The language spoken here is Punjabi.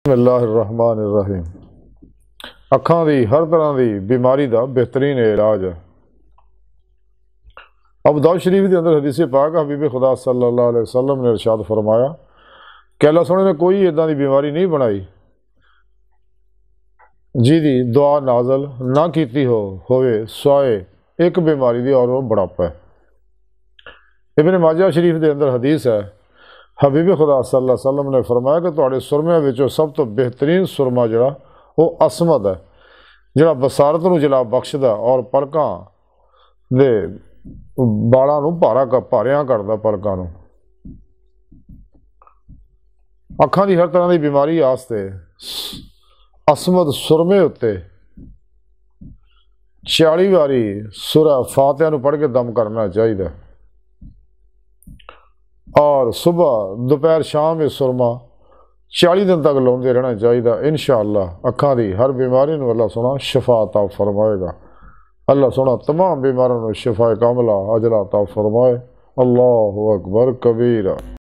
بسم اللہ الرحمن الرحیم۔ اکھاں دی ہر طرح دی بیماری دا بہترین علاج ہے۔ ابو داؤد شریف دے اندر حدیث پاک حبیب خدا صلی اللہ علیہ وسلم نے ارشاد فرمایا کہ اللہ سونے نے کوئی اداں دی بیماری نہیں بنائی جی دی دعا نازل نہ کیتی ہوئے سوائے ایک بیماری دی، اور وہ بڑھاپا ہے۔ ابن ماجہ شریف دے اندر حدیث ہے، حبیب خدا صلی اللہ علیہ وسلم نے فرمایا کہ تواڈے سرمے وچوں سب تو بہترین سرما جڑا وہ اثمد ہے، جڑا بصارت نو جلا بخشدا اور پلکاں دے بالاں نو پاریاں کردا، پلکاں نو۔ اکھاں دی ہر طرح دی بیماری واسطے اثمد سرمے اتے 40 واری سورہ فاتحہ نو پڑھ کے دم کرنا چاہیے، اور صبح دوپہر شام یہ سرما 40 دن تک لاؤندے رہنا چاہیے۔ انشاءاللہ اکھاں دی ہر بیماری نو اللہ سونا شفا عطا فرمائے گا۔ اللہ سونا تمام بیماروں نو شفا کاملہ عاجلہ عطا فرمائے۔ اللہ اکبر کبیرہ۔